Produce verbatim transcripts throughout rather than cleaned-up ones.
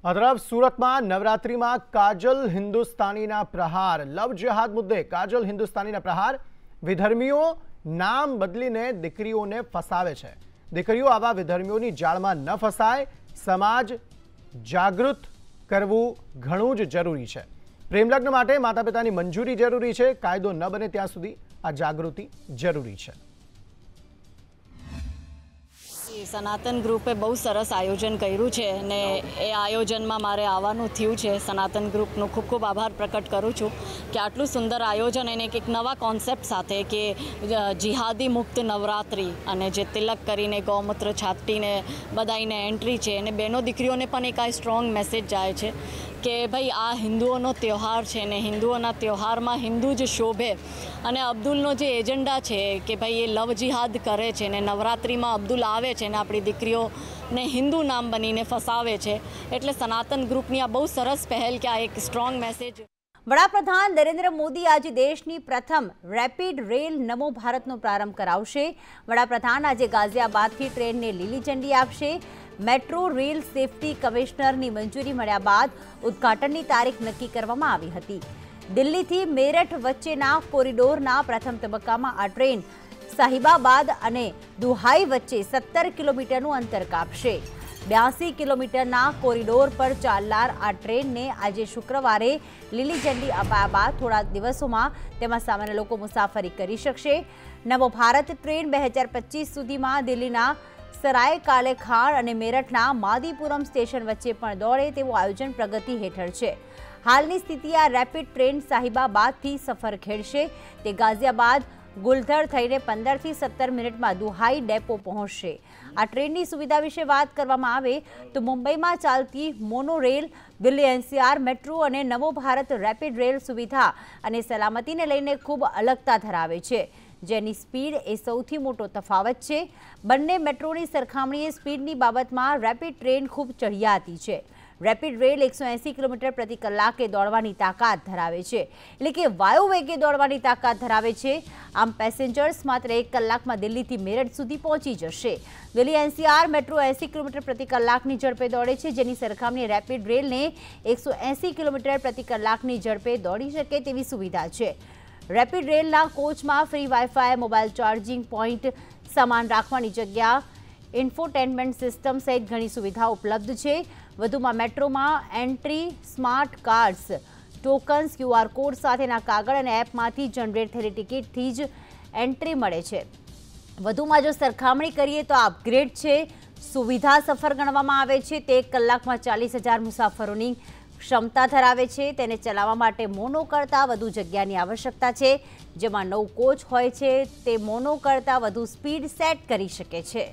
આ તરફ સુરતમાં નવરાત્રીમાં કાજલ હિન્દુસ્તાનીના પ્રહાર, લવ જેહાદ મુદ્દે કાજલ હિન્દુસ્તાનીના પ્રહાર, વિધર્મીઓ નામ બદલીને દીકરીઓને ફસાવે છે। દીકરીઓ આવા વિધર્મીઓની જાળમાં ન ફસાય, સમાજ જાગૃત કરવું ઘણું જ જરૂરી છે। પ્રેમલગ્ન માટે માતા પિતાની મંજૂરી જરૂરી છે, કાયદો ન બને ત્યાં સુધી આ જાગૃતિ જરૂરી છે। સનાતન ગ્રુપે બહુ સરસ આયોજન કર્યું છે અને એ આયોજનમાં મારે આવવાનું થયું છે। સનાતન ગ્રુપનો ખૂબ ખૂબ આભાર પ્રકટ કરું છું કે આટલું સુંદર આયોજન અને એક નવા કોન્સેપ્ટ સાથે કે જિહાદી મુક્ત નવરાત્રિ અને જે તિલક કરીને ગૌમૂત્ર છાંટીને બધાઈને એન્ટ્રી છે અને બહેનો દીકરીઓને પણ એક આ સ્ટ્રોંગ મેસેજ જાય છે કે ભાઈ આ હિન્દુઓનો તહેવાર છે ને હિન્દુઓના તહેવારમાં હિન્દુ જ શોભે। અને અબ્દુલનો જે એજન્ડા છે કે ભાઈ એ લવ જિહાદ કરે છે ને નવરાત્રિમાં અબ્દુલ આવે છે ને આપણી દીકરીઓને હિન્દુ નામ બનીને ફસાવે છે, એટલે સનાતન ગ્રુપની આ બહુ સરસ પહેલ કે આ એક સ્ટ્રોંગ મેસેજ। વડાપ્રધાન નરેન્દ્ર મોદી આજે દેશની પ્રથમ રેપિડ રેલ નમો ભારતનો પ્રારંભ કરાવશે। વડાપ્રધાન આજે ગાઝિયાબાદથી ટ્રેનને લીલી ઝંડી આપશે। મેટ્રો રેલ સેફટી કમિશનરની મંજૂરી મળ્યા બાદ ઉદ્ઘાટનની તારીખ નક્કી કરવામાં આવી હતી। દિલ્હીથી મેરઠ વચ્ચેના કોરિડોરના પ્રથમ તબક્કામાં આ ટ્રેન સાહિબાબાદ અને દુહાઈ વચ્ચે સત્તર કિલોમીટરનું અંતર કાપશે। બ્યાસી કિલોમીટરના કોરિડોર પર ચાલનાર આ ટ્રેનને આજે શુક્રવારે લીલી ઝંડી અપાયા બાદ થોડા દિવસોમાં તેમાં સામાન્ય લોકો મુસાફરી કરી શકશે। નવો ભારત ટ્રેન બે હજાર પચીસ સુધીમાં દિલ્હીના સરાય કાલે ખાન અને મેરઠના માદીપુરમ સ્ટેશન વચ્ચે પણ દોડે તેવું આયોજન પ્રગતિ હેઠળ છે। હાલની સ્થિતિ આ રેપિડ ટ્રેન સાહિબાબાદથી સફર ખેડશે। તે ગાઝિયાબાદ ગુલધર થઈને પંદરથી સત્તર મિનિટમાં દુહાઈ ડેપો પહોંચશે। આ ટ્રેનની સુવિધા વિશે વાત કરવામાં આવે તો મુંબઈમાં ચાલતી mono rail, Delhi NCR metro અને નવો ભારત રેપિડ રેલ સુવિધા અને સલામતીને લઈને ખૂબ અલગતા ધરાવે છે, જેની સ્પીડ એ સૌથી મોટો તફાવત છે। બંને મેટ્રોની સરખામણીએ સ્પીડની બાબતમાં રેપિડ ટ્રેન ખૂબ ચઢિયાતી છે। રેપિડ રેલ એકસો એંસી કિલોમીટર પ્રતિ કલાકે દોડવાની તાકાત ધરાવે છે, એટલે કે વાયુ વેગે દોડવાની તાકાત ધરાવે છે। આમ પેસેન્જર્સ માત્ર એક કલાકમાં દિલ્હીથી મેરઠ સુધી પહોંચી જશે। દિલ્હી એનસીઆર મેટ્રો એંસી કિલોમીટર પ્રતિ કલાકની ઝડપે દોડે છે, જેની સરખામણી રેપિડ રેલને એકસો એંસી કિલોમીટર પ્રતિ કલાકની ઝડપે દોડી શકે તેવી સુવિધા છે। રેપિડ રેલના કોચમાં free wifi, mobile charging point, સામાન રાખવાની જગ્યા, ઇન્ફોટેનમેન્ટ સિસ્ટમ સહિત ઘણી સુવિધાઓ ઉપલબ્ધ છે। વધુમાં મેટ્રોમાં entry smart cards, tokens, QR code સાથેના કાગળ અને એપમાંથી જનરેટ થયેલી ટિકિટથી જ એન્ટ્રી મળે છે। વધુમાં જો સરખામણી કરીએ તો અપગ્રેડ છે, સુવિધા સફર ગણવામાં આવે છે। તે એક કલાકમાં ચાલીસ હજાર મુસાફરોની ક્ષમતા ધરાવે છે। તેને ચલાવવા માટે મોનો કરતાં વધુ જગ્યાની આવશ્યકતા છે, જેમાં નવ કોચ હોય છે। તે મોનો કરતાં વધુ સ્પીડ સેટ કરી શકે છે।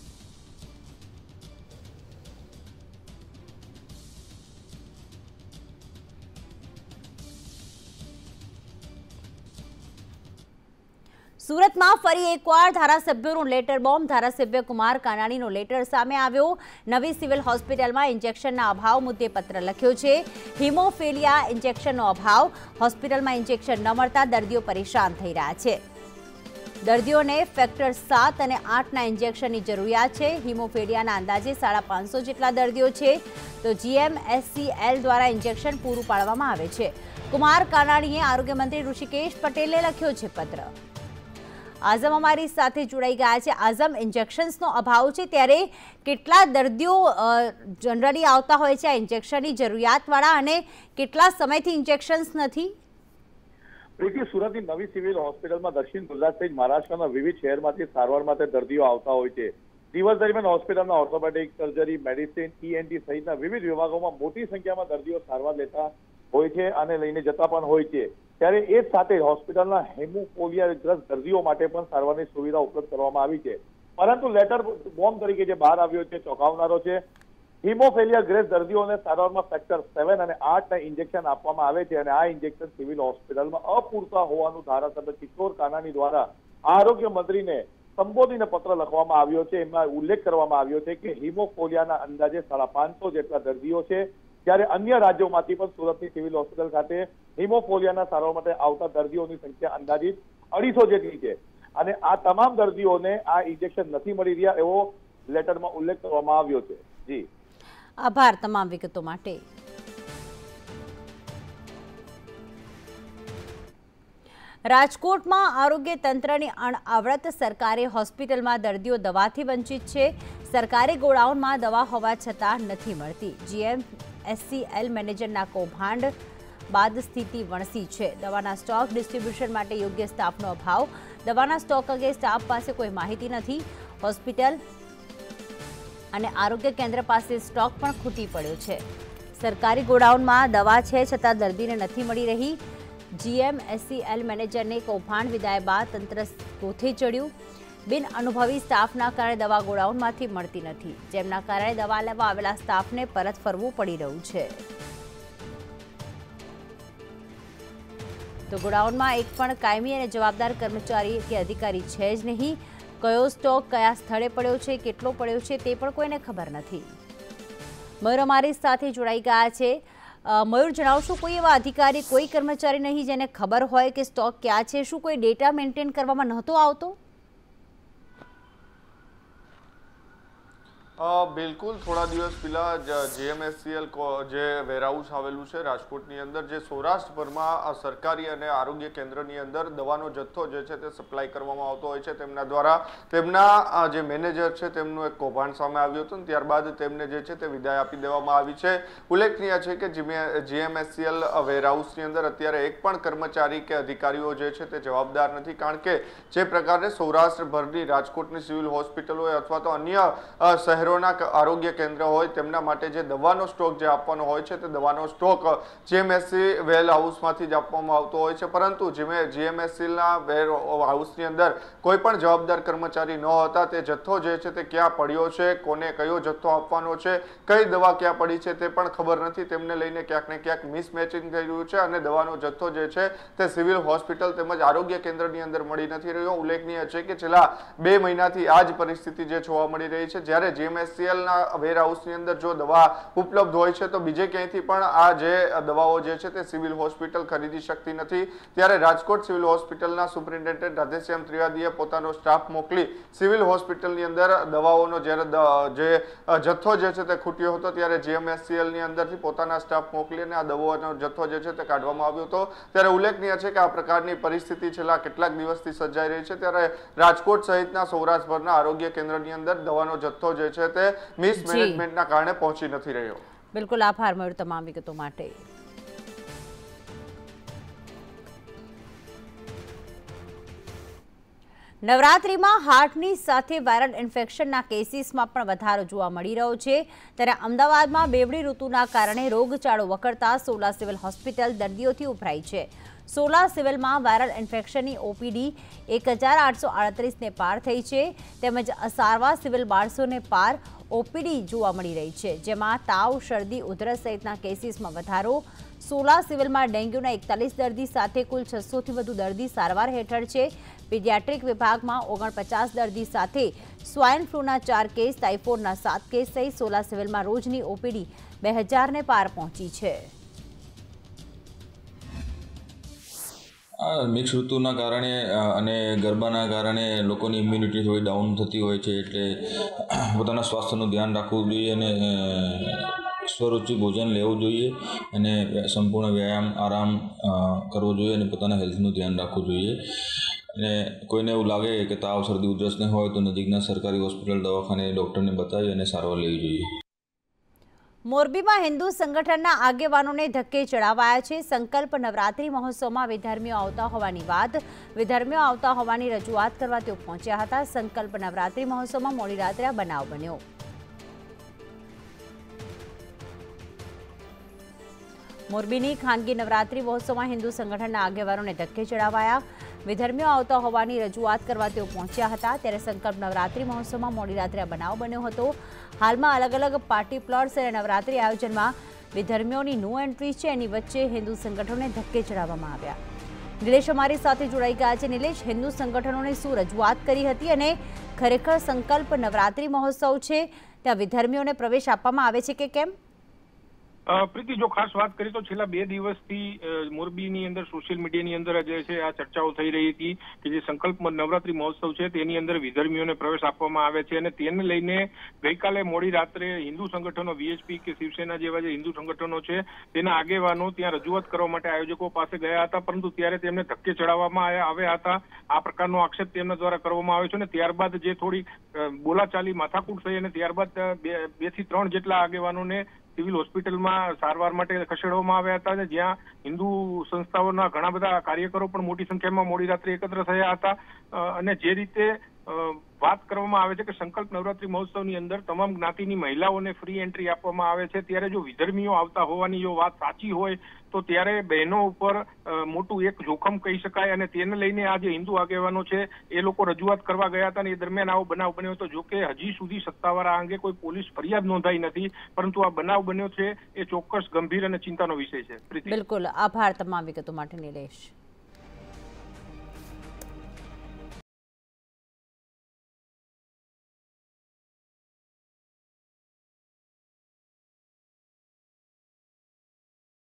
સુરતમાં ફરી એકવાર ધારાસભ્યોનો લેટર બોમ્બ, ધારાસભ્ય કુમાર કાનાણીનો લેટર સામે આવ્યો। નવી સિવિલ હોસ્પિટલમાં ઇન્જેક્શનના અભાવ મુદ્દે પત્ર લખ્યો છે। હિમોફિલિયા ઇન્જેક્શનનો અભાવ, હોસ્પિટલમાં ઇન્જેક્શન ન મળતા દર્દીઓ પરેશાન થઈ રહ્યા છે। દર્દીઓને ફેક્ટર સાત અને આઠના ઇન્જેક્શનની જરૂરિયાત છે। હિમોફિલિયાના અંદાજે સાડા પાંચસો જેટલા દર્દીઓ છે, તો જીએમએસસીએલ દ્વારા ઇન્જેક્શન પૂરું પાડવામાં આવે છે। કુમાર કાનાણીએ આરોગ્ય મંત્રી ઋષિકેશ પટેલને લખ્યો છે પત્ર। આઝમ અમારી સાથે જોડાઈ ગયા છે। આઝમ, ઇન્જેક્શન્સનો અભાવ છે, ત્યારે કેટલા દર્દીઓ જનરલી આવતા હોય છે આ ઇન્જેક્શનની જરૂરિયાતવાળા, અને કેટલા સમયથી ઇન્જેક્શન્સ નથી? પ્રીતિ, સુરતની નવી સિવિલ હોસ્પિટલમાં દક્ષિણ ગુજરાત સહિત મહારાષ્ટ્રના વિવિધ શહેરમાંથી સારવાર માટે દર્દીઓ આવતા હોય છે। દિવસ દરમિયાન હોસ્પિટલના ઓર્થોપેડિક, સર્જરી, મેડિસિન, ઈએનટી સહિતના વિવિધ વિભાગોમાં મોટી સંખ્યામાં દર્દીઓ સારવાર લેતા હોય છે અને લઈને જતા પણ હોય છે। ત્યારે એ સાથે હોસ્પિટલના હેમોફિલિયાગ્રસ્ત દર્દીઓ માટે પણ સારવારની સુવિધા ઉપલબ્ધ કરવામાં આવી છે। પરંતુ લેટર બોમ્બ તરીકે જે બહાર આવ્યો છે ચોંકાવનારો છે। હિમોફિલિયાગ્રસ્ત દર્દીઓને સારવારમાં ફેક્ટર સેવન અને આઠના ઇન્જેક્શન આપવામાં આવે છે અને આ ઇન્જેક્શન સિવિલ હોસ્પિટલમાં અપૂરતા હોવાનું ધારાસભ્ય કિશોર કાનાણી દ્વારા આરોગ્ય મંત્રીને સંબોધીને પત્ર લખવામાં આવ્યો છે। એમાં ઉલ્લેખ કરવામાં આવ્યો છે કે હિમોફિલિયાના અંદાજે સાડા પાંચસો જેટલા દર્દીઓ છે, જ્યારે અન્ય રાજ્યોમાંથી પણ સુરતની સિવિલ હોસ્પિટલ ખાતે હિમોફિલિયાના સારવાર માટે આવતા દર્દીઓની સંખ્યા અંદાજિત અઢીસો જેટલી છે અને આ તમામ દર્દીઓને આ ઇન્જેક્શન નથી મળી રહ્યા એવો લેટરમાં ઉલ્લેખ કરવામાં આવ્યો છે। જી આભાર તમામ વિગતો માટે। રાજકોટમાં આરોગ્ય તંત્રની અણઆવડત, સરકારી હોસ્પિટલમાં દર્દીઓ દવાથી વંચિત છે। સરકારી ગોડાઉનમાં દવા હોવા છતાં નથી મળતી। જીએમએસસીએલ મેનેજરના કૌભાંડ બાદ સ્થિતિ વણસી છે। દવાના સ્ટોક ડિસ્ટ્રીબ્યુશન માટે યોગ્ય સ્ટાફનો અભાવ, દવાના સ્ટોક અંગે સ્ટાફ પાસે કોઈ માહિતી નથી। હોસ્પિટલ અને આરોગ્ય કેન્દ્ર પાસે સ્ટોક પણ ખૂટી પડ્યો છે। સરકારી ગોડાઉનમાં દવા છે છતાં દર્દીને નથી મળી રહી। જીએમએસસીએલ મેનેજરને કૌભાંડ વિદાય બાદ તંત્ર ગોથે ચડ્યું। બિન અનુભવી સ્ટાફના કારણે દવા ગોડાઉનમાંથી મળતી નથી, જેમના કારણે દવા લેવા આવેલા સ્ટાફને પરત ફરવું પડી રહ્યું છે। તો ગોડાઉનમાં એક પણ કાયમી અને જવાબદાર કર્મચારી કે અધિકારી છે જ નહીં। કયો સ્ટોક કયા સ્થળે પડ્યો છે, કેટલો પડ્યો છે તે પણ કોઈને ખબર નથી। મયુર અમારી સાથે જોડાઈ ગયા છે। મયુર, જણાવશો કોઈ એવા અધિકારી, કોઈ કર્મચારી નહીં જેને ખબર હોય કે સ્ટોક ક્યાં છે? શું કોઈ ડેટા મેન્ટેન કરવામાં નહોતો આવતો? બિલકુલ, થોડા દિવસ પહેલા જીએમએસસીએલ જે વેરહાઉસ આવેલું છે રાજકોટની અંદર, જે સૌરાષ્ટ્રભરમાં સરકારી અને આરોગ્ય કેન્દ્રની અંદર દવાનો જથ્થો જે છે તે સપ્લાય કરવામાં આવતો હોય છે, તેમના દ્વારા તેમના જે મેનેજર છે તેમનું એક કૌભાંડ સામે આવ્યું હતું, ત્યારબાદ તેમને જે છે તે વિદાય આપી દેવામાં આવી છે। ઉલ્લેખનીય છે કે જીએમએસસીએલ વેરહાઉસની અંદર અત્યારે એક પણ કર્મચારી કે અધિકારીઓ જે છે તે જવાબદાર નથી, કારણ કે જે પ્રકારે સૌરાષ્ટ્રભરની રાજકોટની સિવિલ હોસ્પિટલ હોય અથવા તો અન્ય શહેરો આરોગ્ય કેન્દ્ર હોય, તેમના માટે જે દવાનો સ્ટોક જે આપવાનો હોય છે તે દવાનો સ્ટોક જીએમએસસી વેર હાઉસમાંથી જ આપવામાં આવતો હોય છે, પરંતુ જીએમએસસીના વેર હાઉસની અંદર કોઈ પણ જવાબદાર કર્મચારી ન હતા। તે જથ્થો જે છે તે ક્યાં પડ્યો છે, કોને કયો જથ્થો આપવાનો છે, કઈ દવા ક્યાં પડી છે તે પણ ખબર નથી। તેમને લઈને ક્યાંક ને ક્યાંક મિસમેચિંગ થઈ રહ્યું છે અને દવાનો જથ્થો જે છે તે સિવિલ હોસ્પિટલ તેમજ આરોગ્ય કેન્દ્રની અંદર મળી નથી રહ્યો। ઉલ્લેખનીય છે કે છેલ્લા બે મહિનાથી આ જ પરિસ્થિતિ જે જોવા મળી રહી છે। જ્યારે જીએમએસસીએલના વેરહાઉસની અંદર જો દવા ઉપલબ્ધ હોય છે તો બીજે ક્યાંયથી પણ આ જે દવાઓ જે છે તે સિવિલ હોસ્પિટલ ખરીદી શકતી નથી। ત્યારે રાજકોટ સિવિલ હોસ્પિટલના સુપ્રિન્ટેન્ડન્ટ રાધેશ્યામ ત્રિવેદીએ પોતાનો સ્ટાફ મોકલી સિવિલ હોસ્પિટલની અંદર દવાઓનો જ્યારે જે જથ્થો જે છે તે ખૂટ્યો હતો, ત્યારે જીએમએસસીએલની અંદરથી પોતાના સ્ટાફ મોકલી અને આ દવાઓનો જથ્થો જે છે તે કાઢવામાં આવ્યો હતો। ત્યારે ઉલ્લેખનીય છે કે આ પ્રકારની પરિસ્થિતિ છેલ્લા કેટલાક દિવસથી સર્જાઈ રહી છે। ત્યારે રાજકોટ સહિતના સૌરાષ્ટ્રભરના આરોગ્ય કેન્દ્રની અંદર દવાનો જથ્થો જે છે તે મિસમેનેજમેન્ટના કારણે પહોંચી નથી રહ્યો। બિલકુલ, આભાર મયુર તમામ વિગતો માટે। નવરાત્રીમાં હાર્ટની સાથે વાયરલ ઇન્ફેક્શનના કેસીસમાં પણ વધારો જોવા મળી રહ્યો છે। ત્યારે અમદાવાદમાં બેવડી ઋતુના કારણે રોગચાળો વકરતા સોલા સિવિલ હોસ્પિટલ દર્દીઓથી ઉભરાઈ છે। સોલા સિવિલમાં વાયરલ ઇન્ફેક્શનની ઓપીડી એક હજાર આઠસો આડત્રીસને પાર થઈ છે, તેમજ અસારવા સિવિલ બારસોને પાર ઓપીડી જોવા મળી રહી છે, જેમાં તાવ, શરદી, ઉધરસ સહિતના કેસીસમાં વધારો। સોલા સિવિલમાં ડેન્ગ્યુના એકતાલીસ દર્દી સાથે કુલ છસોથી વધુ દર્દી સારવાર હેઠળ છે। પીડિયાટ્રિક વિભાગમાં ઓગણપચાસ દર્દી સાથે સ્વાઇન ફ્લૂના ચાર કેસ, ટાઇફોઇડના સાત કેસ સહિત સોલા સિવિલમાં રોજની ઓપીડી બે હજારને પાર પહોંચી છે। આ મિક્સ ઋતુના કારણે અને ગરબાના કારણે લોકોની ઇમ્યુનિટી થોડી ડાઉન થતી હોય છે, એટલે પોતાના સ્વાસ્થ્યનું ધ્યાન રાખવું જોઈએ અને સ્વરૂચિ ભોજન લેવું જોઈએ અને સંપૂર્ણ વ્યાયામ, આરામ કરવો જોઈએ અને પોતાના હેલ્થનું ધ્યાન રાખવું જોઈએ। અને કોઈને એવું લાગે કે તાવ, શરદી, ઉધરસ ન હોય તો નજીકના સરકારી હોસ્પિટલ, દવાખાને ડૉક્ટરને બતાવી અને સારવાર લેવી જોઈએ। મોરબીમાં હિન્દુ સંગઠનના આગેવાનોને ધક્કે ચડાવાયા છે। સંકલ્પ નવરાત્રી મહોત્સવમાં વિધર્મીઓ આવતા હોવાની વાત, વિધર્મીઓ આવતા હોવાની રજૂઆત કરવા તેઓ પહોંચ્યા હતા। સંકલ્પ નવરાત્રી મહોત્સવમાં મોડી રાત્રે આ બનાવ બન્યો। મોરબીની ખાનગી નવરાત્રી મહોત્સવમાં હિન્દુ સંગઠનના આગેવાનોને ધક્કે ચડાવાયા। વિધર્મીઓ આવતા હોવાની રજૂઆત કરવા તેઓ પહોંચ્યા હતા। ત્યારે સંકલ્પ નવરાત્રી મહોત્સવમાં મોડી રાત્રે બનાવ બન્યો હતો। હાલમાં અલગ અલગ પાર્ટી પ્લોટ્સ અને નવરાત્રી આયોજનમાં વિધર્મીઓની નો એન્ટ્રી છે, એની વચ્ચે હિન્દુ સંગઠનોને ધક્કે ચડાવવામાં આવ્યા। નિલેશ અમારી સાથે જોડાઈ ગયા છે। નિલેશ, હિન્દુ સંગઠનોને શું રજૂઆત કરી હતી અને ખરેખર સંકલ્પ નવરાત્રી મહોત્સવ છે ત્યાં વિધર્મીઓને પ્રવેશ આપવામાં આવે છે કે કેમ? પ્રીતિ, જો ખાસ વાત કરીએ તો છેલ્લા બે દિવસથી મોરબીની અંદર સોશિયલ મીડિયાની અંદર જે છે આ ચર્ચાઓ થઈ રહી હતી કે જે સંકલ્પ નવરાત્રી મહોત્સવ છે તેની અંદર વિધર્મીઓને પ્રવેશ આપવામાં આવે છે અને તેને લઈને ગઈકાલે મોડી રાત્રે હિન્દુ સંગઠનો વીએચપી કે શિવસેના જેવા જે હિન્દુ સંગઠનો છે તેના આગેવાનો ત્યાં રજૂઆત કરવા માટે આયોજકો પાસે ગયા હતા, પરંતુ ત્યારે તેમને ધક્કે ચડાવવામાં આવ્યા હતા. આ પ્રકારનો આક્ષેપ તેમના દ્વારા કરવામાં આવ્યો છે અને ત્યારબાદ જે થોડી બોલાચાલી માથાકૂટ થઈ અને ત્યારબાદ બે થી ત્રણ જેટલા આગેવાનોને સિવિલ હોસ્પિટલમાં સારવાર માટે ખસેડવામાં આવ્યા હતા અને જ્યાં હિન્દુ સંસ્થાઓના ઘણા બધા કાર્યકરો પણ મોટી સંખ્યામાં મોડી રાત્રે એકત્ર થયા હતા. અને જે રીતે વાત કરવામાં આવે છે કે સંકલ્પ નવરાત્રી મહોત્સવની અંદર તમામ જ્ઞાતિની મહિલાઓને ફ્રી એન્ટ્રી આપવામાં આવે છે, ત્યારે જો વિધર્મીઓ આવતા હોવાની જો વાત સાચી હોય તો ત્યારે બહેનો ઉપર મોટું એક જોખમ કહી શકાય અને તેને લઈને આ જે હિન્દુ આગેવાનો છે એ લોકો રજૂઆત કરવા ગયા હતા અને એ દરમિયાન આવો બનાવ બન્યો હતો. જો કે હજી સુધી સત્તાવાર આ અંગે કોઈ પોલીસ ફરિયાદ નોંધાઈ નથી, પરંતુ આ બનાવ બન્યો છે એ ચોક્કસ ગંભીર અને ચિંતાનો વિષય છે. બિલકુલ, આભાર તમામ વિગતો માટે નિલેશ.